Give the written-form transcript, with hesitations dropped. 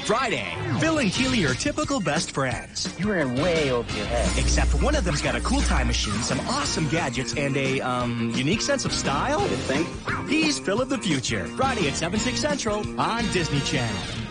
Friday, Phil and Keely are typical best friends. You ran way over your head. Except one of them's got a cool time machine, some awesome gadgets, and a, unique sense of style. You think? He's Phil of the Future. Friday at 7, 6 Central on Disney Channel.